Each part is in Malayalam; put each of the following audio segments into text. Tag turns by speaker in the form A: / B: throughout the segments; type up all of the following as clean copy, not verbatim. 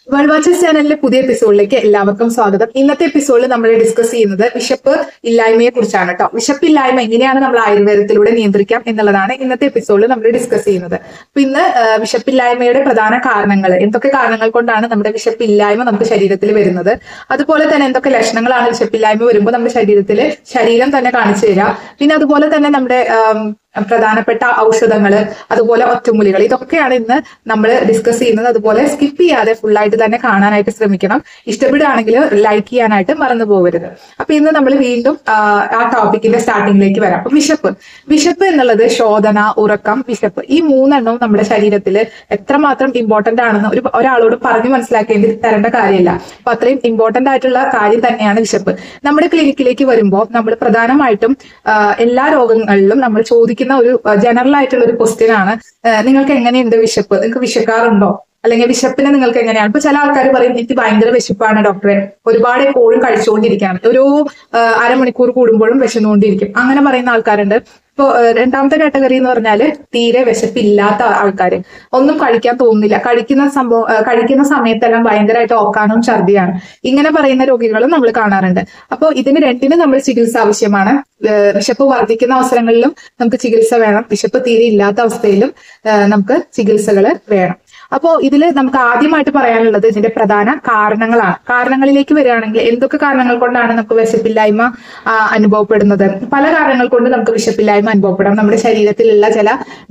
A: വേൾഡ് വാച്ചേഴ്സ് ചാനലിലെ പുതിയ എപ്പിസോഡിലേക്ക് എല്ലാവർക്കും സ്വാഗതം. ഇന്നത്തെ എപ്പിസോഡിൽ നമ്മൾ ഡിസ്കസ് ചെയ്യുന്നത് വിശപ്പ് ഇല്ലായ്മയെ കുറിച്ചാണ് കേട്ടോ. വിശപ്പില്ലായ്മ എങ്ങനെയാണ് നമ്മൾ ആയുർവേദത്തിലൂടെ നിയന്ത്രിക്കാം എന്നുള്ളതാണ് ഇന്നത്തെ എപ്പിസോഡിൽ നമ്മൾ ഡിസ്കസ് ചെയ്യുന്നത്. അപ്പൊ ഇന്ന് വിശപ്പില്ലായ്മയുടെ പ്രധാന കാരണങ്ങൾ, എന്തൊക്കെ കാരണങ്ങൾ കൊണ്ടാണ് നമ്മുടെ വിശപ്പില്ലായ്മ നമ്മുടെ ശരീരത്തിൽ വരുന്നത്, അതുപോലെ തന്നെ എന്തൊക്കെ ലക്ഷണങ്ങളാണ് വിശപ്പില്ലായ്മ വരുമ്പോൾ നമ്മുടെ ശരീരം തന്നെ കാണിച്ചു തരാം. പിന്നെ അതുപോലെ തന്നെ നമ്മുടെ പ്രധാനപ്പെട്ട ഔഷധങ്ങള്, അതുപോലെ ഒറ്റമൂലികൾ, ഇതൊക്കെയാണ് ഇന്ന് നമ്മൾ ഡിസ്കസ് ചെയ്യുന്നത്. അതുപോലെ സ്കിപ്പ് ചെയ്യാതെ ഫുള്ളായിട്ട് തന്നെ കാണാനായിട്ട് ശ്രമിക്കണം. ഇഷ്ടപ്പെടുകയാണെങ്കിൽ ലൈക്ക് ചെയ്യാനായിട്ട് മറന്നു പോകരുത്. അപ്പൊ ഇന്ന് നമ്മൾ വീണ്ടും ആ ടോപ്പിക്കിന്റെ സ്റ്റാർട്ടിങ്ങിലേക്ക് വരാം. അപ്പൊ വിശപ്പ് എന്നുള്ളത് ശോധന, ഉറക്കം, വിശപ്പ്, ഈ മൂന്നെണ്ണവും നമ്മുടെ ശരീരത്തിൽ എത്രമാത്രം ഇമ്പോർട്ടന്റ് ആണെന്ന് ഒരാളോട് പറഞ്ഞു മനസ്സിലാക്കേണ്ടി തരേണ്ട കാര്യമില്ല. അപ്പൊ അത്രയും ഇമ്പോർട്ടന്റ് ആയിട്ടുള്ള കാര്യം തന്നെയാണ് വിശപ്പ്. നമ്മുടെ ക്ലിനിക്കിലേക്ക് വരുമ്പോൾ നമ്മൾ പ്രധാനമായിട്ടും എല്ലാ രോഗങ്ങളിലും നമ്മൾ ചോദിക്കുന്ന ഒരു ജനറൽ ആയിട്ടുള്ള ഒരു ക്വസ്റ്റ്യൻ ആണ്, നിങ്ങൾക്ക് എങ്ങനെയുണ്ട് വിശപ്പ്, നിങ്ങൾക്ക് വിശക്കാറുണ്ടോ, അല്ലെങ്കിൽ വിശപ്പിന് നിങ്ങൾക്ക് എങ്ങനെയാണ്. ഇപ്പൊ ചില ആൾക്കാർ പറയും എനിക്ക് ഭയങ്കര വിശപ്പാണ് ഡോക്ടറെ, ഒരുപാട് എപ്പോഴും കഴിച്ചുകൊണ്ടിരിക്കുകയാണ്, ഓരോ അരമണിക്കൂർ കൂടുമ്പോഴും വിശന്നുകൊണ്ടിരിക്കും, അങ്ങനെ പറയുന്ന ആൾക്കാരുണ്ട്. ഇപ്പൊ രണ്ടാമത്തെ കാറ്റഗറി എന്ന് പറഞ്ഞാല് തീരെ വിശപ്പില്ലാത്ത ആൾക്കാര്, ഒന്നും കഴിക്കാൻ തോന്നുന്നില്ല, കഴിക്കുന്ന സമയത്തെല്ലാം ഭയങ്കരമായിട്ട് ഓക്കാനും ഛർദിയാണ്, ഇങ്ങനെ പറയുന്ന രോഗികളും നമ്മൾ കാണാറുണ്ട്. അപ്പോൾ ഇതിന് രണ്ടിനും നമ്മൾ ചികിത്സ ആവശ്യമാണ്. വിശപ്പ് വർദ്ധിക്കുന്ന അവസരങ്ങളിലും നമുക്ക് ചികിത്സ വേണം, വിശപ്പ് തീരെ ഇല്ലാത്ത അവസ്ഥയിലും നമുക്ക് ചികിത്സകൾ വേണം. അപ്പോൾ ഇതിൽ നമുക്ക് ആദ്യമായിട്ട് പറയാനുള്ളത് ഇതിന്റെ പ്രധാന കാരണങ്ങളാണ്. കാരണങ്ങളിലേക്ക് വരികയാണെങ്കിൽ എന്തൊക്കെ കാരണങ്ങൾ കൊണ്ടാണ് നമുക്ക് വിശപ്പില്ലായ്മ അനുഭവപ്പെടുന്നത്? പല കാരണങ്ങൾ കൊണ്ട് നമുക്ക് വിശപ്പില്ലായ്മ അനുഭവപ്പെടാം. നമ്മുടെ ശരീരത്തിലുള്ള ചില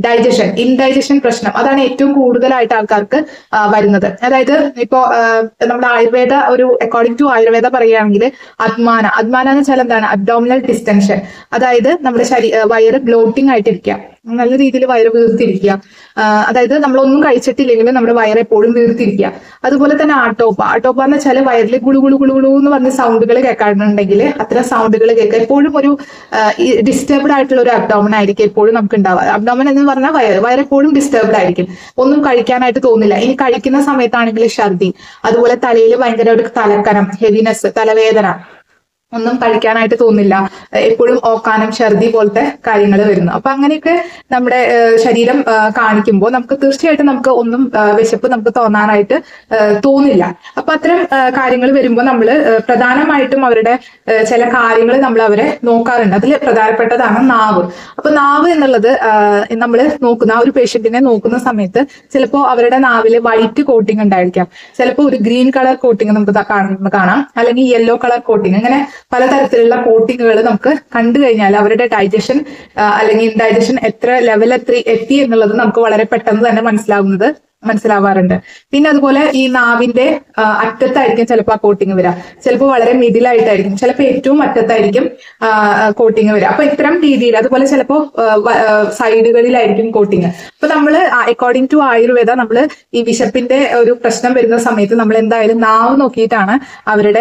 A: ഇൻഡൈജഷൻ പ്രശ്നം, അതാണ് ഏറ്റവും കൂടുതലായിട്ട് ആൾക്കാർക്ക് വരുന്നത്. അതായത് ഇപ്പോ നമ്മുടെ അക്കോർഡിംഗ് ടു ആയുർവേദ പറയുകയാണെങ്കിൽ അദ്മാന എന്ന് വെച്ചാൽ എന്താണ്? അബ്ഡോമിനൽ ഡിസ്റ്റൻഷൻ, അതായത് നമ്മുടെ വയറ് ബ്ലോട്ടിംഗ് ആയിട്ടിരിക്കുക, നല്ല രീതിയിൽ വയറ് വീർത്തിരിക്കുക, അതായത് നമ്മളൊന്നും കഴിച്ചിട്ടില്ലെങ്കിലും നമ്മുടെ വയറ് എപ്പോഴും വീർത്തിരിക്കുക. അതുപോലെ തന്നെ ആട്ടോപ്പ എന്ന് വെച്ചാൽ വയറിൽ ഗുളു ഗുളു ഗുളു ഗുളു എന്ന് പറഞ്ഞ സൗണ്ടുകൾ കേൾക്കാറുണ്ടെങ്കിൽ അത്തരം സൗണ്ടുകൾ കേൾക്കുക. എപ്പോഴും ഒരു ഡിസ്റ്റർബ്ഡ് ആയിട്ടുള്ള ഒരു അബ്ഡോമൻ ആയിരിക്കും എപ്പോഴും നമുക്ക് ഉണ്ടാവുക. അബ്ഡോമൻ എന്ന് പറഞ്ഞാൽ വയറെപ്പോഴും ഡിസ്റ്റർബ്ഡ് ആയിരിക്കും, ഒന്നും കഴിക്കാനായിട്ട് തോന്നില്ല. ഇനി കഴിക്കുന്ന സമയത്താണെങ്കിൽ ഛർദി, അതുപോലെ തലയിൽ ഭയങ്കര ഒരു തലക്കനം, ഹെവിനെസ്, തലവേദന, ഒന്നും കഴിക്കാനായിട്ട് തോന്നില്ല, എപ്പോഴും ഓക്കാനം, ഛർദി പോലത്തെ കാര്യങ്ങൾ വരുന്നു. അപ്പൊ അങ്ങനെയൊക്കെ നമ്മുടെ ശരീരം കാണിക്കുമ്പോൾ നമുക്ക് തീർച്ചയായിട്ടും നമുക്ക് ഒന്നും വിശപ്പ് നമുക്ക് തോന്നാനായിട്ട് തോന്നില്ല. അപ്പൊ അത്തരം കാര്യങ്ങൾ വരുമ്പോൾ നമ്മൾ പ്രധാനമായിട്ടും അവരുടെ ചില കാര്യങ്ങൾ നമ്മൾ അവരെ നോക്കാറുണ്ട്. അതിൽ പ്രധാനപ്പെട്ടതാണ് നാവ്. അപ്പൊ നാവ് എന്നുള്ളത് നമ്മൾ നോക്കുന്ന ഒരു പേഷ്യന്റിനെ നോക്കുന്ന സമയത്ത് ചിലപ്പോൾ അവരുടെ നാവില് വൈറ്റ് കോട്ടിങ് ഉണ്ടായിരിക്കാം, ചിലപ്പോൾ ഒരു ഗ്രീൻ കളർ കോട്ടിങ് നമുക്ക് കാണാം, അല്ലെങ്കിൽ യെല്ലോ കളർ കോട്ടിങ്, അങ്ങനെ പലതരത്തിലുള്ള കോട്ടിങ്ങുകൾ നമുക്ക് കണ്ടു കഴിഞ്ഞാൽ അവരുടെ ഡൈജഷൻ അല്ലെങ്കിൽ ഇൻഡൈജഷൻ എത്തി എന്നുള്ളത് നമുക്ക് വളരെ പെട്ടെന്ന് തന്നെ മനസ്സിലാവാറുണ്ട്. പിന്നെ അതുപോലെ ഈ നാവിന്റെ അറ്റത്തായിരിക്കും ചിലപ്പോൾ ആ കോട്ടിങ് വരിക, ചിലപ്പോൾ വളരെ മിഡിലായിട്ടായിരിക്കും, ചിലപ്പോൾ ഏറ്റവും അറ്റത്തായിരിക്കും കോട്ടിങ് വരിക. അപ്പൊ ഇത്തരം രീതിയിൽ, അതുപോലെ ചിലപ്പോൾ സൈഡുകളിലായിരിക്കും കോട്ടിങ്. അപ്പൊ നമ്മൾ അക്കോർഡിംഗ് ടു ആയുർവേദ നമ്മൾ ഈ വിശപ്പിന്റെ ഒരു പ്രശ്നം വരുന്ന സമയത്ത് നമ്മൾ എന്തായാലും നാവ് നോക്കിയിട്ടാണ് അവരുടെ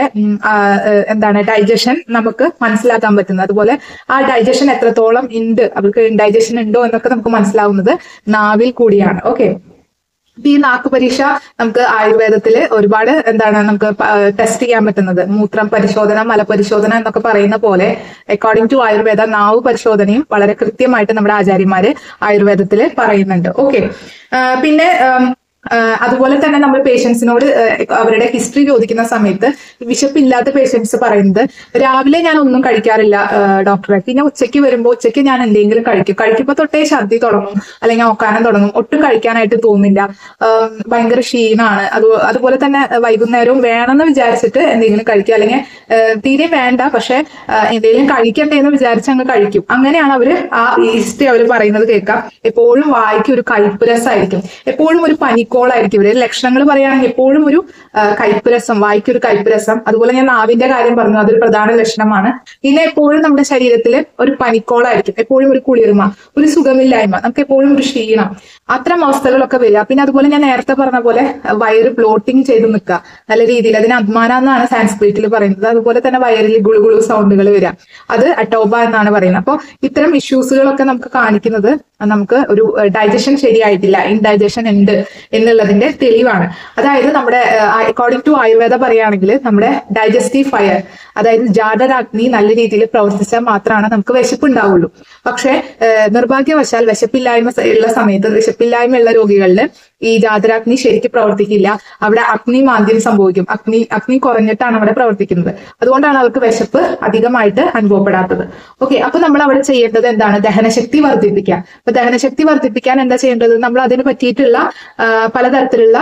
A: ഡൈജഷൻ നമുക്ക് മനസ്സിലാക്കാൻ പറ്റുന്നത്. അതുപോലെ ആ ഡൈജഷൻ എത്രത്തോളം ഉണ്ട്, അവർക്ക് ഡൈജഷൻ ഉണ്ടോ എന്നൊക്കെ നമുക്ക് മനസ്സിലാവുന്നത് നാവിൽ കൂടിയാണ്. ഓക്കെ, ഈ നാക്ക് പരീക്ഷ നമുക്ക് ആയുർവേദത്തിൽ ഒരുപാട് നമുക്ക് ടെസ്റ്റ് ചെയ്യാൻ പറ്റുന്നത്. മൂത്രം പരിശോധന, മലപരിശോധന എന്നൊക്കെ പറയുന്ന പോലെ അക്കോർഡിംഗ് ടു ആയുർവേദ നാവ് പരിശോധനയും വളരെ കൃത്യമായിട്ട് നമ്മുടെ ആചാര്യന്മാര് ആയുർവേദത്തിൽ പറയുന്നുണ്ട്. ഓക്കെ, പിന്നെ അതുപോലെ തന്നെ നമ്മൾ പേഷ്യൻസിനോട് അവരുടെ ഹിസ്റ്ററി ചോദിക്കുന്ന സമയത്ത് വിശപ്പില്ലാത്ത പേഷ്യൻസ് പറയുന്നത് രാവിലെ ഞാൻ ഒന്നും കഴിക്കാറില്ല ഡോക്ടറെ, പിന്നെ ഉച്ചയ്ക്ക് വരുമ്പോൾ ഉച്ചയ്ക്ക് ഞാൻ എന്തെങ്കിലും കഴിക്കുമ്പോൾ തൊട്ടേ ഛർദി തുടങ്ങും, അല്ലെങ്കിൽ ഓക്കാനം തുടങ്ങും, ഒട്ടും കഴിക്കാനായിട്ട് തോന്നില്ല, ഭയങ്കര ക്ഷീണമാണ്. അതുപോലെ തന്നെ വൈകുന്നേരവും വേണമെന്ന് വിചാരിച്ചിട്ട് എന്തെങ്കിലും കഴിക്കുക, അല്ലെങ്കിൽ തീരെ വേണ്ട പക്ഷെ എന്തെങ്കിലും കഴിക്കണ്ടേ എന്ന് വിചാരിച്ച് അങ്ങ് കഴിക്കും. അങ്ങനെയാണ് ആ ഹിസ്റ്ററി അവർ പറയുന്നത് കേൾക്കാം. എപ്പോഴും വായിക്ക് ഒരു കയ്പ്പ് രസമായിരിക്കും, എപ്പോഴും ഒരു പനിക്കോളായിരിക്കും. ഇവരുടെ ലക്ഷണങ്ങൾ പറയുകയാണെങ്കിൽ എപ്പോഴും ഒരു കയ്പ്പ് രസം, വായിക്കൊരു കയ്പ്പ് രസം. അതുപോലെ ഞാൻ നാവിന്റെ കാര്യം പറഞ്ഞു, അതൊരു പ്രധാന ലക്ഷണമാണ്. പിന്നെ എപ്പോഴും നമ്മുടെ ശരീരത്തിൽ ഒരു പനിക്കോളായിരിക്കും, എപ്പോഴും ഒരു കുളിർമ, ഒരു സുഖമില്ലായ്മ, നമുക്ക് എപ്പോഴും ഒരു ക്ഷീണം, അത്തരം അവസ്ഥകളൊക്കെ വരിക. പിന്നെ അതുപോലെ ഞാൻ നേരത്തെ പറഞ്ഞ പോലെ വയറ് ബ്ലോട്ടിങ് ചെയ്ത് നിൽക്കുക നല്ല രീതിയിൽ, അതിന് അദ്മാന എന്നാണ് സാൻസ്ക്രിറ്റിൽ പറയുന്നത്. അതുപോലെ തന്നെ വയറിൽ ഗുളുഗുളു സൗണ്ടുകൾ വരിക, അത് അട്ടോബ എന്നാണ് പറയുന്നത്. അപ്പോൾ ഇത്തരം ഇഷ്യൂസുകളൊക്കെ നമുക്ക് കാണിക്കുന്നത് നമുക്ക് ഒരു ഡൈജഷൻ ശരിയായിട്ടില്ല, ഇൻഡൈജഷൻ ഉണ്ട് എന്നുള്ളതിന്റെ തെളിവാണ്. അതായത് നമ്മുടെ അക്കോർഡിംഗ് ടു ആയുർവേദ പറയുകയാണെങ്കിൽ നമ്മുടെ ഡൈജസ്റ്റീവ് ഫയർ, അതായത് ജാഠരാഗ്നി നല്ല രീതിയിൽ പ്രവർത്തിച്ചാൽ മാത്രമാണ് നമുക്ക് വിശപ്പ് ഉണ്ടാവുള്ളൂ. പക്ഷെ നിർഭാഗ്യവശാൽ വിശപ്പില്ലായ്മ ഉള്ള രോഗികളിൽ ഈ ജാതരാഗ്നി ശരിക്കും പ്രവർത്തിക്കില്ല. അവിടെ അഗ്നിമാന്ദ്യം സംഭവിക്കും. അഗ്നി കുറഞ്ഞിട്ടാണ് അവിടെ പ്രവർത്തിക്കുന്നത്. അതുകൊണ്ടാണ് അവർക്ക് വിശപ്പ് അധികമായിട്ട് അനുഭവപ്പെടാത്തത്. ഓക്കെ, അപ്പൊ നമ്മൾ അവിടെ ചെയ്യേണ്ടത് എന്താണ്? ദഹനശക്തി വർദ്ധിപ്പിക്കുക. അപ്പൊ ദഹനശക്തി വർദ്ധിപ്പിക്കാൻ എന്താ ചെയ്യേണ്ടത്? നമ്മൾ അതിന് പറ്റിയിട്ടുള്ള പലതരത്തിലുള്ള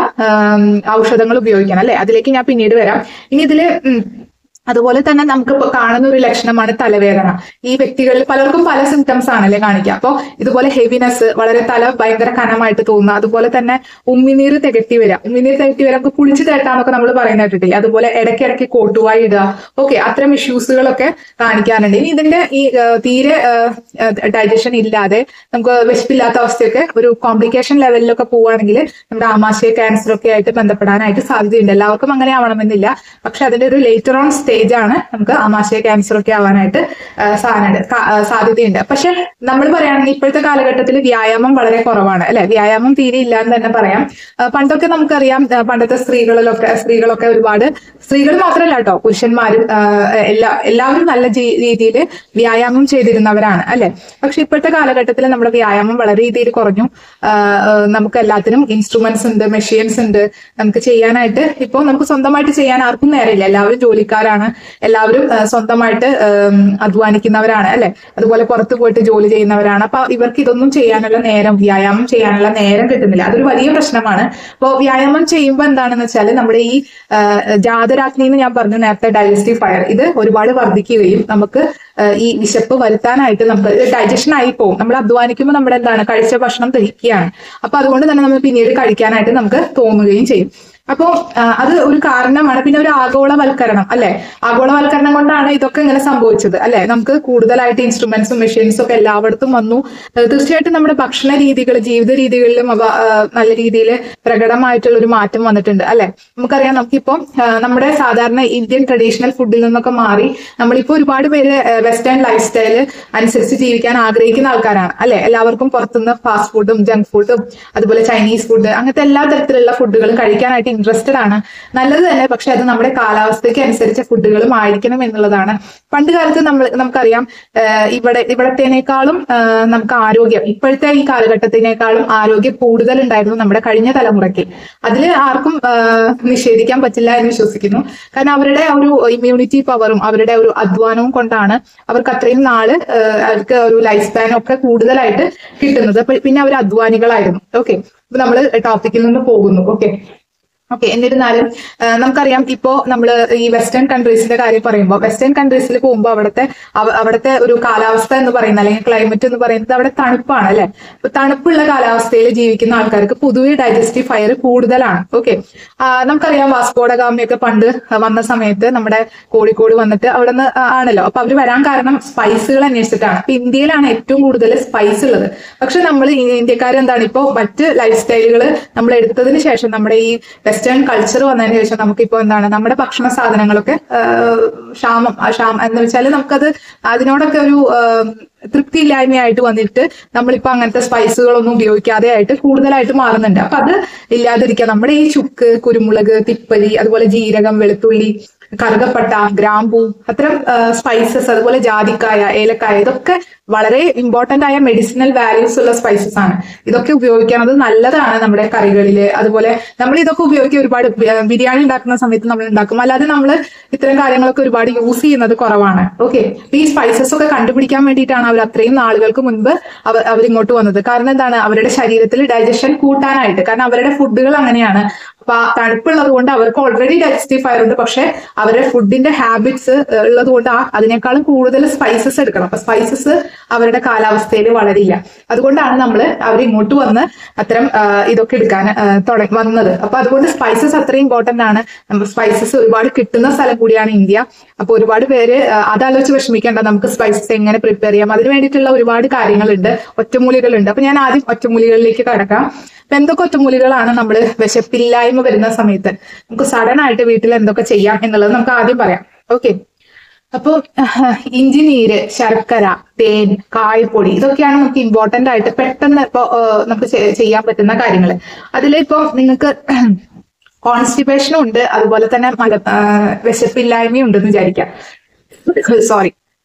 A: ഔഷധങ്ങൾ ഉപയോഗിക്കണം അല്ലെ. അതിലേക്ക് ഞാൻ പിന്നീട് വരാം. ഇനി ഇതില് അതുപോലെ തന്നെ നമുക്ക് കാണുന്ന ഒരു ലക്ഷണമാണ് തലവേദന. ഈ വ്യക്തികളിൽ പലർക്കും പല സിംറ്റംസ് ആണല്ലേ കാണിക്കുക. അപ്പോൾ ഇതുപോലെ ഹെവിനെസ്, വളരെ തല ഭയങ്കര കനമായിട്ട് തോന്നുക, അതുപോലെ തന്നെ ഉമ്മിനീര് തികട്ടി വരിക. ഉമ്മിനീര് തികട്ടി വരാൻ നമുക്ക് കുളിച്ച് തേട്ടാന്നൊക്കെ നമ്മൾ പറയുന്ന കേട്ടിട്ടില്ലേ. അതുപോലെ ഇടയ്ക്കിടയ്ക്ക് കോട്ടുവായി ഇടുക. ഓക്കെ, അത്തരം ഇഷ്യൂസുകളൊക്കെ കാണിക്കാറുണ്ട്. ഇനി ഇതിന്റെ ഈ തീരെ ഡൈജഷൻ ഇല്ലാതെ നമുക്ക് വിശപ്പില്ലാത്ത അവസ്ഥയൊക്കെ ഒരു കോംപ്ലിക്കേഷൻ ലെവലിലൊക്കെ പോവുകയാണെങ്കിൽ നമ്മുടെ ആമാശയ ക്യാൻസർ ഒക്കെ ആയിട്ട് ബന്ധപ്പെടാനായിട്ട് സാധ്യതയുണ്ട്. എല്ലാവർക്കും അങ്ങനെ ആവണമെന്നില്ല, പക്ഷെ അതിന്റെ ഒരു ലേറ്റർ ഓൺ സ്റ്റേജാണ് നമുക്ക് ആമാശയ ക്യാൻസർ ഒക്കെ ആവാനായിട്ട് സാധ്യതയുണ്ട്. പക്ഷെ നമ്മൾ പറയുകയാണെങ്കിൽ ഇപ്പോഴത്തെ കാലഘട്ടത്തിൽ വ്യായാമം വളരെ കുറവാണ് അല്ലെ. വ്യായാമം തീരെ ഇല്ല എന്ന് തന്നെ പറയാം. പണ്ടൊക്കെ നമുക്കറിയാം, പണ്ടത്തെ സ്ത്രീകളൊക്കെ ഒരുപാട്, സ്ത്രീകൾ മാത്രമല്ല കേട്ടോ, പുരുഷന്മാരും എല്ലാവരും നല്ല രീതിയിൽ വ്യായാമം ചെയ്തിരുന്നവരാണ് അല്ലെ. പക്ഷെ ഇപ്പോഴത്തെ കാലഘട്ടത്തിൽ നമ്മുടെ വ്യായാമം വളരെ രീതിയിൽ കുറഞ്ഞു. നമുക്ക് എല്ലാത്തിനും ഇൻസ്ട്രുമെന്റ്സ് ഉണ്ട്, മെഷീൻസ് ഉണ്ട് നമുക്ക് ചെയ്യാനായിട്ട്. ഇപ്പോൾ നമുക്ക് സ്വന്തമായിട്ട് ചെയ്യാൻ ആർക്കും നേരമില്ല. എല്ലാവരും ജോലിക്കാരാണ്, എല്ലാവരും സ്വന്തമായിട്ട് അധ്വാനിക്കുന്നവരാണ് അല്ലെ. അതുപോലെ പുറത്തു പോയിട്ട് ജോലി ചെയ്യുന്നവരാണ്. അപ്പൊ ഇവർക്ക് ഇതൊന്നും ചെയ്യാനുള്ള നേരം, വ്യായാമം ചെയ്യാനുള്ള നേരം കിട്ടുന്നില്ല. അതൊരു വലിയ പ്രശ്നമാണ്. അപ്പോൾ വ്യായാമം ചെയ്യുമ്പോൾ എന്താണെന്ന് വെച്ചാൽ നമ്മുടെ ഈ ജാതരാഗ്നി എന്ന് ഞാൻ പറഞ്ഞു നേരത്തെ, ഡൈജസ്റ്റീവ് ഫയർ, ഇത് ഒരുപാട് വർദ്ധിക്കുകയും നമുക്ക് ഈ വിശപ്പ് വരുത്താനായിട്ട് നമുക്ക് ഡൈജഷൻ ആയി പോകും. നമ്മൾ അധ്വാനിക്കുമ്പോൾ നമ്മുടെ എന്താണ്, കഴിച്ച ഭക്ഷണം ദഹിക്കുകയാണ്. അപ്പൊ അതുകൊണ്ട് തന്നെ നമ്മൾ പിന്നീട് കഴിക്കാനായിട്ട് നമുക്ക് തോന്നുകയും ചെയ്യും. അപ്പോൾ അത് ഒരു കാരണമാണ്. പിന്നെ ഒരു ആഗോളവൽക്കരണം അല്ലെ. ആഗോളവൽക്കരണം കൊണ്ടാണ് ഇതൊക്കെ ഇങ്ങനെ സംഭവിച്ചത് അല്ലെ. നമുക്ക് കൂടുതലായിട്ട് ഇൻസ്ട്രുമെന്റ്സും മെഷീൻസും ഒക്കെ എല്ലായിടത്തും വന്നു. തീർച്ചയായിട്ടും നമ്മുടെ ഭക്ഷണ രീതികൾ, ജീവിത രീതികളിലും നല്ല രീതിയിൽ പ്രകടമായിട്ടുള്ള ഒരു മാറ്റം വന്നിട്ടുണ്ട് അല്ലെ. നമുക്കറിയാം, നമുക്കിപ്പോൾ നമ്മുടെ സാധാരണ ഇന്ത്യൻ ട്രഡീഷണൽ ഫുഡിൽ നിന്നൊക്കെ മാറി നമ്മളിപ്പോൾ ഒരുപാട് പേര് വെസ്റ്റേൺ ലൈഫ് സ്റ്റൈല് അനുസരിച്ച് ജീവിക്കാൻ ആഗ്രഹിക്കുന്ന ആൾക്കാരാണ് അല്ലെ. എല്ലാവർക്കും പുറത്തുനിന്ന് ഫാസ്റ്റ് ഫുഡും ജങ്ക് ഫുഡും അതുപോലെ ചൈനീസ് ഫുഡ്, അങ്ങനത്തെ എല്ലാ തരത്തിലുള്ള ഫുഡുകളും കഴിക്കാനായിട്ട് ഇൻട്രസ്റ്റഡ് ആണ്. നല്ലത് തന്നെ, പക്ഷെ അത് നമ്മുടെ കാലാവസ്ഥയ്ക്ക് അനുസരിച്ച ഫുഡുകളും ആയിരിക്കണം എന്നുള്ളതാണ്. പണ്ട് കാലത്ത് നമുക്കറിയാം, ഇവിടത്തേനേക്കാളും നമുക്ക് ആരോഗ്യം, ഇപ്പോഴത്തെ ഈ കാലഘട്ടത്തിനേക്കാളും ആരോഗ്യം കൂടുതൽ ഉണ്ടായിരുന്നു നമ്മുടെ കഴിഞ്ഞ തലമുറയ്ക്ക്. അതിൽ ആർക്കും നിഷേധിക്കാൻ പറ്റില്ല എന്ന് വിശ്വസിക്കുന്നു. കാരണം അവരുടെ ഒരു ഇമ്മ്യൂണിറ്റി പവറും അവരുടെ ഒരു അധ്വാനവും കൊണ്ടാണ് അവർക്ക് അത്രയും നാള് അവർക്ക് ഒരു ലൈഫ് സ്പാനും ഒക്കെ കൂടുതലായിട്ട് കിട്ടുന്നത്. പിന്നെ അവർ അധ്വാനികളായിരുന്നു. ഓക്കെ, അപ്പൊ നമ്മൾ ടോപ്പിക്കിൽ നിന്ന് പോകുന്നു. ഓക്കെ, എന്നിരുന്നാലും നമുക്കറിയാം, ഇപ്പോ നമ്മൾ ഈ വെസ്റ്റേൺ കൺട്രീസിന്റെ കാര്യം പറയുമ്പോൾ, വെസ്റ്റേൺ കൺട്രീസിൽ പോകുമ്പോൾ അവിടുത്തെ ഒരു കാലാവസ്ഥ എന്ന് പറയുന്നത്, അല്ലെങ്കിൽ ക്ലൈമറ്റ് എന്ന് പറയുന്നത് അവിടെ തണുപ്പാണ് അല്ലെ. അപ്പൊ തണുപ്പുള്ള കാലാവസ്ഥയിൽ ജീവിക്കുന്ന ആൾക്കാർക്ക് പൊതുവെ ഡൈജസ്റ്റീവ് ഫയർ കൂടുതലാണ്. ഓക്കെ, നമുക്കറിയാം വാസ്കോഡഗാമയൊക്കെ പണ്ട് വന്ന സമയത്ത് നമ്മുടെ കോഴിക്കോട് വന്നിട്ട് അവിടെ നിന്ന് ആണല്ലോ. അപ്പൊ അവർ വരാൻ കാരണം സ്പൈസുകൾ അന്വേഷിച്ചിട്ടാണ്. അപ്പൊ ഇന്ത്യയിലാണ് ഏറ്റവും കൂടുതൽ സ്പൈസ് ഉള്ളത്. പക്ഷെ നമ്മൾ ഇന്ത്യക്കാരെന്താണ്, ഇപ്പോൾ മറ്റ് ലൈഫ് സ്റ്റൈലുകൾ നമ്മൾ എടുത്തതിന് ശേഷം, നമ്മുടെ ഈ വെസ്റ്റേൺ കൾച്ചർ വന്നതിന് ശേഷം നമുക്കിപ്പോ എന്താണ്, നമ്മുടെ ഭക്ഷണ സാധനങ്ങളൊക്കെ ക്ഷാമം എന്ന് വെച്ചാൽ നമുക്കത് അതിനോടൊക്കെ ഒരു തൃപ്തിയില്ലായ്മയായിട്ട് വന്നിട്ട് നമ്മളിപ്പോ അങ്ങനത്തെ സ്പൈസുകളൊന്നും ഉപയോഗിക്കാതെ ആയിട്ട് കൂടുതലായിട്ട് മാറുന്നുണ്ട്. അപ്പൊ അത് ഇല്ലാതിരിക്കുക. നമ്മുടെ ഈ ചുക്ക്, കുരുമുളക്, തിപ്പലി, അതുപോലെ ജീരകം, വെളുത്തുള്ളി, കറുകപ്പട്ട, ഗ്രാമ്പൂ, അത്തരം സ്പൈസസ്, അതുപോലെ ജാതിക്കായ, ഏലക്കായ, ഇതൊക്കെ വളരെ ഇമ്പോർട്ടന്റ് ആയ മെഡിസിനൽ വാല്യൂസ് ഉള്ള സ്പൈസസ് ആണ്. ഇതൊക്കെ ഉപയോഗിക്കുന്നത് നല്ലതാണ് നമ്മുടെ കറികളില്. അതുപോലെ നമ്മൾ ഇതൊക്കെ ഉപയോഗിക്കുക, ഒരുപാട് ബിരിയാണി ഉണ്ടാക്കുന്ന സമയത്ത് നമ്മൾ ഉണ്ടാക്കും. അല്ലാതെ നമ്മൾ ഇത്തരം കാര്യങ്ങളൊക്കെ ഒരുപാട് യൂസ് ചെയ്യുന്നത് കുറവാണ്. ഓക്കെ, ഈ സ്പൈസസ് ഒക്കെ കണ്ടുപിടിക്കാൻ വേണ്ടിയിട്ടാണ് അവർ അത്രയും നാളുകൾക്ക് മുൻപ് അവരിങ്ങോട്ട് വന്നത്. കാരണം എന്താണ്, അവരുടെ ശരീരത്തിൽ ഡൈജഷൻ കൂട്ടാനായിട്ട്. കാരണം അവരുടെ ഫുഡുകൾ അങ്ങനെയാണ്. അപ്പൊ തണുപ്പുള്ളത് കൊണ്ട് അവർക്ക് ഓൾറെഡി ഡൈജസ്റ്റീവ് ഫയർ ഉണ്ട്. പക്ഷെ അവരുടെ ഫുഡിന്റെ ഹാബിറ്റ്സ് ഉള്ളത് കൊണ്ട് അതിനേക്കാളും കൂടുതൽ സ്പൈസസ് എടുക്കണം. അപ്പൊ സ്പൈസസ് അവരുടെ കാലാവസ്ഥയിൽ വളരില്ല. അതുകൊണ്ടാണ് അവർ ഇങ്ങോട്ട് വന്ന് അത്തരം ഇതൊക്കെ എടുക്കാൻ വന്നത്. അപ്പൊ അതുകൊണ്ട് സ്പൈസസ് അത്രയും ഇമ്പോർട്ടന്റ് ആണ്. സ്പൈസസ് ഒരുപാട് കിട്ടുന്ന സ്ഥലം കൂടിയാണ് ഇന്ത്യ. അപ്പൊ ഒരുപാട് പേര് അതാലോചിച്ച് വിഷമിക്കേണ്ട, നമുക്ക് സ്പൈസസ് എങ്ങനെ പ്രിപ്പയർ ചെയ്യാം, അതിന് വേണ്ടിയിട്ടുള്ള ഒരുപാട് കാര്യങ്ങളുണ്ട്, ഒറ്റമൂലികളുണ്ട്. അപ്പൊ ഞാൻ ആദ്യം ഒറ്റമൂലികളിലേക്ക് കടക്കാം. അപ്പൊ എന്തൊക്കെ ഒറ്റമൂലികളാണ് നമ്മൾ വിശപ്പില്ലായ്മ വരുന്ന സമയത്ത് നമുക്ക് സഡൻ ആയിട്ട് വീട്ടിൽ എന്തൊക്കെ ചെയ്യാം എന്നുള്ളത് നമുക്ക് ആദ്യം പറയാം. ഓക്കെ, അപ്പൊ ഇഞ്ചി നീര്, ശർക്കര, തേൻ, കായപ്പൊടി, ഇതൊക്കെയാണ് നമുക്ക് ഇമ്പോർട്ടന്റ് ആയിട്ട് പെട്ടെന്ന് ഇപ്പൊ നമുക്ക് ചെയ്യാൻ പറ്റുന്ന കാര്യങ്ങൾ. അതിലിപ്പോ നിങ്ങൾക്ക് കോൺസ്റ്റിപ്പേഷനും ഉണ്ട്, അതുപോലെ തന്നെ വിശപ്പില്ലായ്മയും ഉണ്ടെന്ന് വിചാരിക്കാം. സോറി.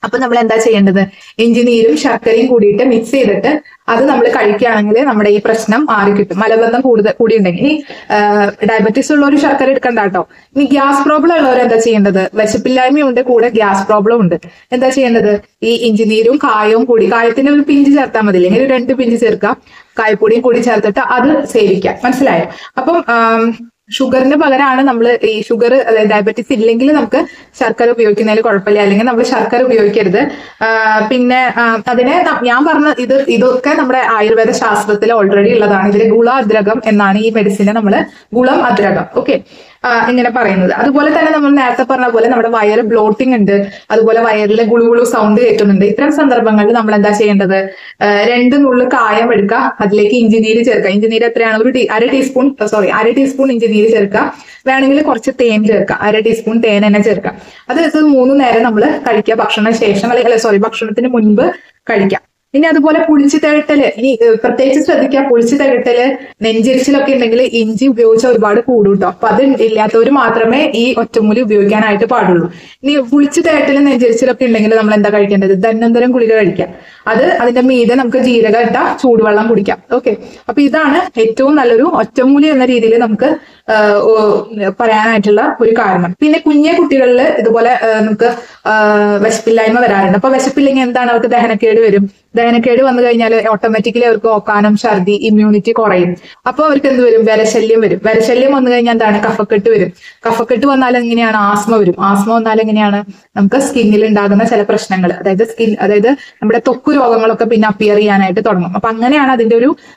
A: അപ്പൊ നമ്മൾ എന്താ ചെയ്യേണ്ടത്? ഇഞ്ചിനീരും ശർക്കരയും കൂടിയിട്ട് മിക്സ് ചെയ്തിട്ട് അത് നമ്മൾ കഴിക്കുകയാണെങ്കിൽ നമ്മുടെ ഈ പ്രശ്നം മാറി കിട്ടും. മലബന്ധം കൂടി ഉണ്ടെങ്കിൽ. ഇനി ഡയബറ്റീസ് ഉള്ളവർ ശർക്കര എടുക്കണ്ട കേട്ടോ. ഇനി ഗ്യാസ് പ്രോബ്ലം ഉള്ളവർ എന്താ ചെയ്യേണ്ടത്? വിശപ്പില്ലായ്മയുണ്ട്, കൂടെ ഗ്യാസ് പ്രോബ്ലം ഉണ്ട്. എന്താ ചെയ്യേണ്ടത്? ഈ ഇഞ്ചിനീരും കായവും കൂടി, കായത്തിന്റെ ഒരു പിഞ്ച് ചേർത്താൽ മതി, അല്ലെങ്കിൽ ഒരു 2 പിഞ്ച് ചേർക്കാം, കായപ്പൊടിയും കൂടി ചേർത്തിട്ട് അത് സേവിക്കാം. മനസ്സിലായോ? അപ്പം ഷുഗറിന് പകരമാണ് നമ്മൾ ഈ ഷുഗർ, അതായത് ഡയബറ്റീസ് ഇല്ലെങ്കിൽ നമുക്ക് ശർക്കര ഉപയോഗിക്കുന്നതിൽ കുഴപ്പമില്ല, അല്ലെങ്കിൽ നമ്മൾ ശർക്കര ഉപയോഗിക്കരുത്. പിന്നെ അതിനെ ഞാൻ പറഞ്ഞ ഇതൊക്കെ നമ്മുടെ ആയുർവേദ ശാസ്ത്രത്തിൽ ഓൾറെഡി ഉള്ളതാണ്. ഇതിൽ ഗുള അദ്രകം എന്നാണ് ഈ മെഡിസിനെ നമ്മൾ ഗുളം അദ്രകം ഇങ്ങനെ പറയുന്നത്. അതുപോലെ തന്നെ നമ്മൾ നേരത്തെ പറഞ്ഞ പോലെ നമ്മുടെ വയറ് ബ്ലോട്ടിംഗ് ഉണ്ട്, അതുപോലെ വയറിൽ ഗുളുഗുളു സൗണ്ട് കേൾക്കുന്നുണ്ട്. ഇത്തരം സന്ദർഭങ്ങളിൽ നമ്മൾ എന്താ ചെയ്യേണ്ടത്? 2 നുള്ളു കായം എടുക്കുക, അതിലേക്ക് ഇഞ്ചിനീര് ചേർക്കുക. ഇഞ്ചിനീര് എത്രയാണ്? അര ടീസ്പൂൺ ഇഞ്ചിനീര് ചേർക്കുക. വേണമെങ്കിൽ കുറച്ച് തേൻ ചേർക്കുക, 1/2 ടീസ്പൂൺ തേൻ തന്നെ ചേർക്കുക. അത് 3 നേരം നമ്മൾ കഴിക്കുക, ഭക്ഷണത്തിന് ശേഷം ഭക്ഷണത്തിന് മുൻപ് കഴിക്കാം. ഇനി അതുപോലെ പുളിച്ചു തകട്ടല്, ഇനി പ്രത്യേകിച്ച് ശ്രദ്ധിക്കുക, പുളിച്ചു തകട്ടല്, നെഞ്ചരിച്ചിലൊക്കെ ഉണ്ടെങ്കിൽ ഇഞ്ചി ഉപയോഗിച്ചാൽ ഒരുപാട് കൂടും കേട്ടോ. അപ്പൊ അത് ഇല്ലാത്തവർ മാത്രമേ ഈ ഒറ്റമൂലി ഉപയോഗിക്കാനായിട്ട് പാടുള്ളൂ. ഇനി പുളിച്ചു തകട്ടല്, നെഞ്ചരിച്ചിലൊക്കെ ഉണ്ടെങ്കിൽ നമ്മൾ എന്താ കഴിക്കേണ്ടത്? ധന്വന്തരം ഗുളിക കഴിക്കാം. അതിന്റെ മീതെ നമുക്ക് ജീരക ഇട്ട ചൂടുവെള്ളം കുടിക്കാം. ഓക്കെ, അപ്പൊ ഇതാണ് ഏറ്റവും നല്ലൊരു ഒറ്റമൂലി എന്ന രീതിയിൽ നമുക്ക് പറയാനായിട്ടുള്ള ഒരു കാരണം. പിന്നെ കുഞ്ഞെ കുട്ടികളിൽ ഇതുപോലെ നമുക്ക് വിശപ്പില്ലായ്മ വരാറുണ്ട്. അപ്പൊ വിശപ്പില്ലെങ്കിൽ എന്താണ്? അവർക്ക് ദഹനക്കേട് വരും. ദഹനക്കേട് വന്നു കഴിഞ്ഞാൽ ഓട്ടോമാറ്റിക്കലി അവർക്ക് ഓക്കാനം, ഛർദി, ഇമ്മ്യൂണിറ്റി കുറയും. അപ്പോൾ അവർക്ക് എന്ത് വരും? വിരശല്യം വരും. വിരശല്യം വന്നു കഴിഞ്ഞാൽ എന്താണ്? കഫക്കെട്ട് വരും. കഫക്കെട്ട് വന്നാൽ എങ്ങനെയാണ്? ആസ്മ വരും. ആസ്മ വന്നാൽ എങ്ങനെയാണ്? നമുക്ക് സ്കിന്നിൽ ഉണ്ടാകുന്ന ചില പ്രശ്നങ്ങൾ, അതായത് നമ്മുടെ ത്വക്ക് രോഗങ്ങളൊക്കെ പിന്നെ അപ്പിയർ ചെയ്യാനായിട്ട് തുടങ്ങും. അപ്പൊ അങ്ങനെയാണ് അതിന്റെ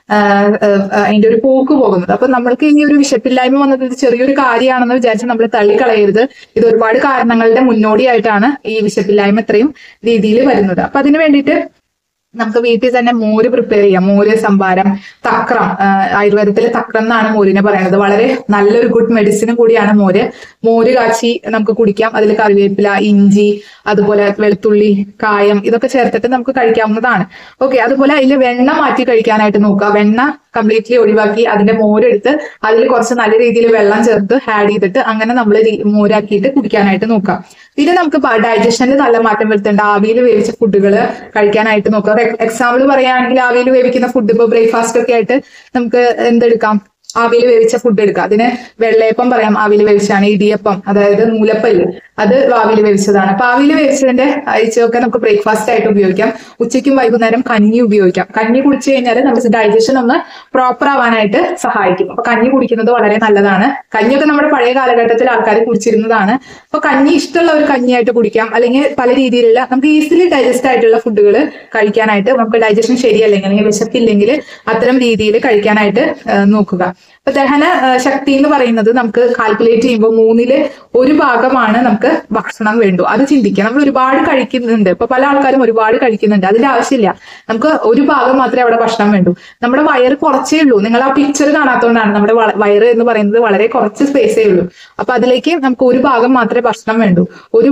A: ഒരു പോക്ക് പോകുന്നത്. അപ്പൊ നമ്മൾക്ക് ഈ ഒരു വിശപ്പില്ലായ്മ വന്നത് ഇത് ചെറിയൊരു കാര്യമാണെന്ന് വിചാരിച്ച് നമ്മൾ തള്ളിക്കളയരുത്. ഇത് ഒരുപാട് കാരണങ്ങളുടെ മുന്നോടിയായിട്ടാണ് ഈ വിശപ്പില്ലായ്മ ഇത്രയും രീതിയിൽ വരുന്നത്. അപ്പൊ അതിന് വേണ്ടിയിട്ട് നമുക്ക് വീട്ടിൽ തന്നെ മോര് പ്രിപ്പയർ ചെയ്യാം. മോര്, സംഭാരം, തക്രം. ആയുർവേദത്തിൽ തക്രം എന്നാണ് മോരിനെ പറയുന്നത്. വളരെ നല്ലൊരു ഗുഡ് മെഡിസിനും കൂടിയാണ് മോര്. മോര് കാച്ചി നമുക്ക് കുടിക്കാം. അതിൽ കറിവേപ്പില, ഇഞ്ചി, അതുപോലെ വെളുത്തുള്ളി, കായം ഇതൊക്കെ ചേർത്തിട്ട് നമുക്ക് കഴിക്കാവുന്നതാണ്. ഓക്കെ, അതുപോലെ അതിൽ വെണ്ണ മാറ്റി കഴിക്കാനായിട്ട് നോക്കുക. വെണ്ണ കംപ്ലീറ്റ്ലി ഒഴിവാക്കി അതിന്റെ മോരെടുത്ത് അതിൽ കുറച്ച് നല്ല രീതിയിൽ വെള്ളം ചേർത്ത് ആഡ് ചെയ്തിട്ട് അങ്ങനെ നമ്മൾ മോരാക്കിയിട്ട് കുടിക്കാനായിട്ട് നോക്കാം. പിന്നെ നമുക്ക് ഡൈജഷനിൽ നല്ല മാറ്റം വരുത്തേണ്ട ആവിയിൽ വേവിച്ച ഫുഡുകൾ കഴിക്കാനായിട്ട് നോക്കാം. എക്സാമ്പിൾ പറയുകയാണെങ്കിൽ ആവിയിൽ വേവിക്കുന്ന ഫുഡ്, ഇപ്പോൾ ബ്രേക്ക്ഫാസ്റ്റ് ഒക്കെ ആയിട്ട് നമുക്ക് എന്തെടുക്കാം? ആവിയിൽ വേവിച്ച ഫുഡ് എടുക്കാം. അതിന് വെള്ളയപ്പം പറയാം, ആവിയിൽ വേവിച്ചാണ്. ഇടിയപ്പം, അതായത് നൂലപ്പല്ല്, അത് ആവിയിൽ വേവിച്ചതാണ്. അപ്പൊ ആവിയിൽ വേവിച്ചതിന്റെ അരിച്ചൊക്കെ നമുക്ക് ബ്രേക്ക്ഫാസ്റ്റ് ആയിട്ട് ഉപയോഗിക്കാം. ഉച്ചയ്ക്കും വൈകുന്നേരം കഞ്ഞി ഉപയോഗിക്കാം. കഞ്ഞി കുടിച്ചു കഴിഞ്ഞാൽ നമുക്ക് ഡൈജഷൻ ഒന്ന് പ്രോപ്പർ ആവാനായിട്ട് സഹായിക്കും. അപ്പൊ കഞ്ഞി കുടിക്കുന്നത് വളരെ നല്ലതാണ്. കഞ്ഞിയൊക്കെ നമ്മുടെ പഴയ കാലഘട്ടത്തിൽ ആൾക്കാർ കുടിച്ചിരുന്നതാണ്. അപ്പൊ കഞ്ഞി ഇഷ്ടമുള്ള ഒരു കഞ്ഞിയായിട്ട് കുടിക്കാം. അല്ലെങ്കിൽ പല രീതിയിലുള്ള നമുക്ക് ഈസിലി ഡൈജസ്റ്റ് ആയിട്ടുള്ള ഫുഡുകൾ കഴിക്കാനായിട്ട്, നമുക്ക് ഡൈജഷൻ ശരിയല്ലെങ്കിൽ അല്ലെങ്കിൽ വിശപ്പില്ലെങ്കിൽ അത്തരം രീതിയിൽ കഴിക്കാനായിട്ട് നോക്കുക. അപ്പൊ ദഹന ശക്തി എന്ന് പറയുന്നത് നമുക്ക് കാൽക്കുലേറ്റ് ചെയ്യുമ്പോൾ 1/3 ഭാഗമാണ് നമുക്ക് ഭക്ഷണം വേണ്ടു. അത് ചിന്തിക്കാം. നമ്മൾ ഒരുപാട് കഴിക്കുന്നുണ്ട്. ഇപ്പൊ പല ആൾക്കാരും ഒരുപാട് കഴിക്കുന്നുണ്ട്. അതിന്റെ ആവശ്യമില്ല. നമുക്ക് 1 ഭാഗം മാത്രമേ അവിടെ ഭക്ഷണം വേണ്ടൂ. നമ്മുടെ വയറ് കുറച്ചേ ഉള്ളൂ. നിങ്ങൾ ആ പിക്ചർ കാണാത്തതുകൊണ്ടാണ്. നമ്മുടെ വയറ് എന്ന് പറയുന്നത് വളരെ കുറച്ച് സ്പേസേ ഉള്ളൂ. അപ്പൊ അതിലേക്ക് നമുക്ക് 1 ഭാഗം മാത്രമേ ഭക്ഷണം വേണ്ടൂ.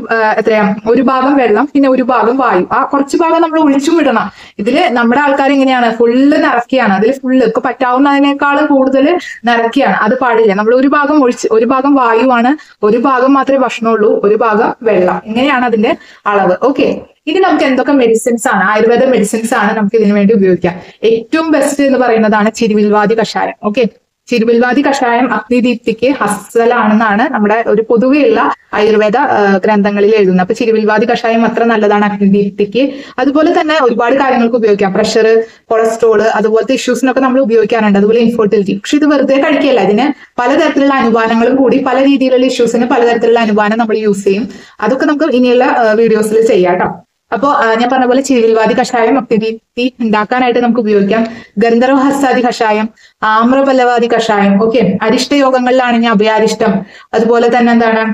A: 1 ഭാഗം വെള്ളം, പിന്നെ 1 ഭാഗം വായു. ആ കുറച്ച് ഭാഗം നമ്മൾ ഒഴിച്ചും വിടണം. ഇതില് നമ്മുടെ ആൾക്കാർ എങ്ങനെയാണ്? ഫുള്ള് നിറക്കുകയാണ്. അതിൽ ഫുള്ള് ഇപ്പൊ പറ്റാവുന്നതിനേക്കാളും കൂടുതൽ നിറക്കുകയാണ്. അത് പാടില്ല. നമ്മൾ 1 ഭാഗം 1 ഭാഗം വായുവാണ്, 1 ഭാഗം മാത്രമേ ഭക്ഷണമുള്ളൂ, 1 ഭാഗം വെള്ളം. ഇങ്ങനെയാണ് അതിന്റെ അളവ്. ഓക്കെ, ഇനി നമുക്ക് എന്തൊക്കെ മെഡിസിൻസ് ആണ്, ആയുർവേദ മെഡിസിൻസ് ആണ് നമുക്ക് ഇതിനു വേണ്ടി ഉപയോഗിക്കാം? ഏറ്റവും ബെസ്റ്റ് എന്ന് പറയുന്നതാണ് ചിരുവിൽവാതി കഷായം. ഓക്കെ, ചിരുവിൽവാതി കഷായം അഗ്നിദീപ്തിക്ക് ഹസ്തലാണെന്നാണ് നമ്മുടെ ഒരു പൊതുവെയുള്ള ആയുർവേദ ഗ്രന്ഥങ്ങളിൽ എഴുതുന്നത്. അപ്പൊ ചിരുവിൽവാതി കഷായം അത്ര നല്ലതാണ് അഗ്നിദീപ്തിക്ക്. അതുപോലെ തന്നെ ഒരുപാട് കാര്യങ്ങൾക്ക് ഉപയോഗിക്കാം. പ്രഷർ, കൊളസ്ട്രോള്, അതുപോലത്തെ ഇഷ്യൂസിനൊക്കെ നമ്മൾ ഉപയോഗിക്കാറുണ്ട്. അതുപോലെ ഇൻഫെർട്ടിലിറ്റി. പക്ഷെ ഇത് വെറുതെ കഴിക്കുകയല്ല. ഇതിന് പലതരത്തിലുള്ള അനുപാനങ്ങളും കൂടി, പല രീതിയിലുള്ള ഇഷ്യൂസിന് പലതരത്തിലുള്ള അനുപാനം നമ്മൾ യൂസ് ചെയ്യും. അതൊക്കെ നമുക്ക് ഇനിയുള്ള വീഡിയോസിൽ ചെയ്യാം കേട്ടോ. അപ്പോ ഞാൻ പറഞ്ഞ പോലെ ചിരുവിൽവാതി കഷായം അഗ്നിദീപ്തി ഉണ്ടാക്കാനായിട്ട് നമുക്ക് ഉപയോഗിക്കാം. ഗന്ധർവഹസ്താദി കഷായം, ആമ്രപല്ലവാദി കഷായം. ഓക്കെ, അരിഷ്ടയോഗങ്ങളിലാണെങ്കിൽ അഭയാരിഷ്ടം, അതുപോലെ തന്നെ എന്താണ്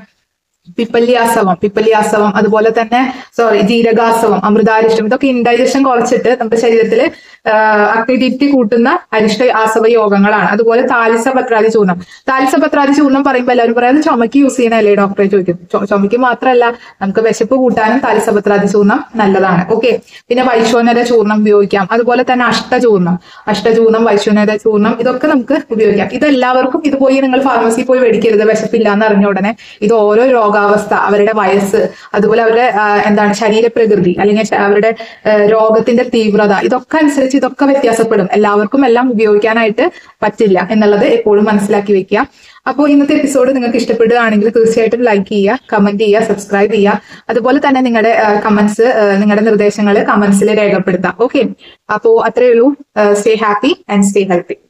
A: പിപ്പല്യാസവം, അതുപോലെ തന്നെ ജീരകാസവം, അമൃതാരിഷ്ടം. ഇതൊക്കെ ഇൻഡൈജഷൻ കുറച്ചിട്ട് നമ്മുടെ ശരീരത്തിൽ അഗ്നിദീപ്തി കൂട്ടുന്ന അരിഷ്ട ആസവ യോഗങ്ങളാണ്. അതുപോലെ താലിസപത്രാദി ചൂർണം. താലിസപത്രാദി ചൂർണം പറയുമ്പോൾ എല്ലാവരും പറയുന്നത് ചുമക്ക് യൂസ് ചെയ്യണല്ലേ ഡോക്ടറെ ചോദിക്കും. ചുമക്ക് മാത്രമല്ല, നമുക്ക് വിശപ്പ് കൂട്ടാനും താലിസപത്രാദി ചൂർണം നല്ലതാണ്. ഓക്കെ, പിന്നെ വൈശ്വനര ചൂർണം ഉപയോഗിക്കാം. അതുപോലെ തന്നെ അഷ്ടചൂർണം, വൈശ്വനര ചൂർണം, ഇതൊക്കെ നമുക്ക് ഉപയോഗിക്കാം. ഇതെല്ലാവർക്കും ഇത് പോയി നിങ്ങൾ ഫാർമസിയിൽ പോയി മേടിക്കരുത് വിശപ്പില്ല എന്ന് അറിഞ്ഞ ഉടനെ. ഇത് ഓരോ രോഗ രോഗാവസ്ഥ, അവരുടെ വയസ്സ്, അതുപോലെ അവരുടെ എന്താണ് ശരീരപ്രകൃതി, അല്ലെങ്കിൽ അവരുടെ രോഗത്തിന്റെ തീവ്രത, ഇതൊക്കെ അനുസരിച്ച് ഇതൊക്കെ വ്യത്യാസപ്പെടും. എല്ലാവർക്കും എല്ലാം ഉപയോഗിക്കാനായിട്ട് പറ്റില്ല എന്നുള്ളത് എപ്പോഴും മനസ്സിലാക്കി വെക്കുക. അപ്പോൾ ഇന്നത്തെ എപ്പിസോഡ് നിങ്ങൾക്ക് ഇഷ്ടപ്പെടുകയാണെങ്കിൽ തീർച്ചയായിട്ടും ലൈക്ക് ചെയ്യുക, കമന്റ് ചെയ്യുക, സബ്സ്ക്രൈബ് ചെയ്യുക. അതുപോലെ തന്നെ നിങ്ങളുടെ കമന്റ്സ്, നിങ്ങളുടെ നിർദ്ദേശങ്ങൾ കമന്റ്സിൽ രേഖപ്പെടുത്താം. ഓക്കെ, അപ്പോൾ അത്രയേ ഉള്ളൂ. Stay happy and stay healthy.